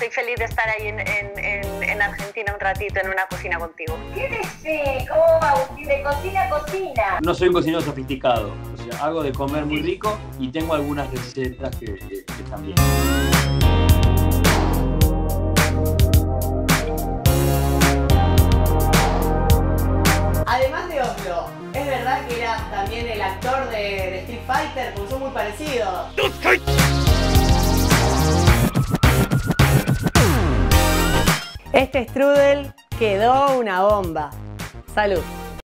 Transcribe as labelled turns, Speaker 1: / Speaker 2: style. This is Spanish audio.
Speaker 1: estoy feliz de estar ahí en Argentina un ratito en una cocina contigo.
Speaker 2: ¿Cómo va, Agustín? De cocina a cocina.
Speaker 3: No soy un cocinero sofisticado, o sea, hago de comer muy rico y tengo algunas recetas que están bien.
Speaker 4: Además de Oslo, ¿es verdad que era también el actor de Street Fighter? Porque son muy parecidos. Este strudel quedó una bomba. Salud.